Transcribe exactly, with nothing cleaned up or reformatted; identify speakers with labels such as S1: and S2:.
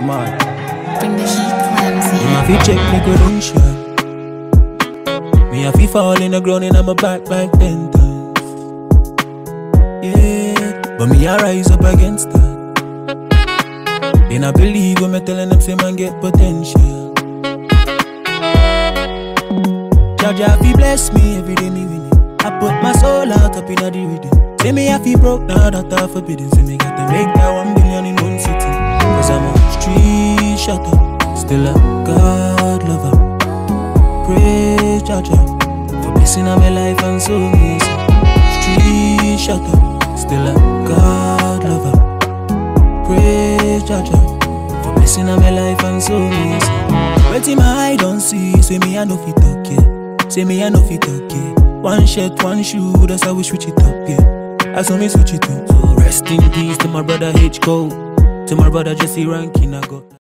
S1: mad.
S2: Bring the heat, Clemsy.
S1: Me have to check me credential. Me have to fall in the ground and I'm a back like ten times. Yeah, but me I rise up against that. Then I believe when me telling them say man get potential. Jaja fi bless me every day me winning. I put my soul out up in the rhythm. Say me I feel broke now that I forbidden. Say me got to make that one billion in one sitting. Cause I'm a street shutter, still a God lover. Praise Jaja for blessing of my life and so me say. Street shutter, still a God lover. Praise Jaja for blessing of my life and so me say. Waiting my eye don't see, say me I no fit talk yeah. Say me I no fit talk yeah. One shirt, one shoe, that's how we switch it up yeah. I saw me switch it up. So rest in peace to my brother H. Cole, to my brother Jesse Rankin I got.